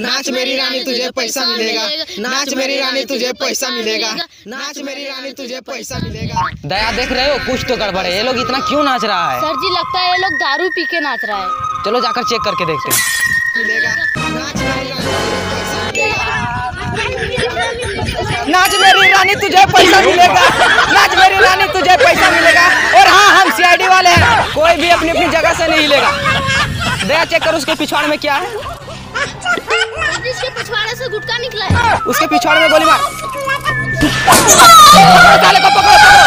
नाच मेरी रानी तुझे पैसा मिलेगा, नाच मेरी रानी तुझे पैसा मिलेगा, नाच मेरी रानी तुझे पैसा मिलेगा। दया देख रहे हो कुछ तो गड़बड़ है, ये लोग इतना क्यों नाच रहा है? सर जी लगता है ये लोग दारू पी के नाच रहा है। चलो जाकर चेक करके देखते हैं। नाच मेरी रानी तुझे पैसा मिलेगा, नाच मेरी रानी तुझे पैसा मिलेगा। और हाँ, हम सीआईडी वाले हैं, कोई भी अपनी अपनी जगह से नहीं हिलेगा। दया चेक कर उसके पिछवाड़े में क्या है। इसके पिछवाड़े से गुटखा निकला है। उसके पिछवाड़े में गोली मार। पकड़ो, साले को पकड़ो।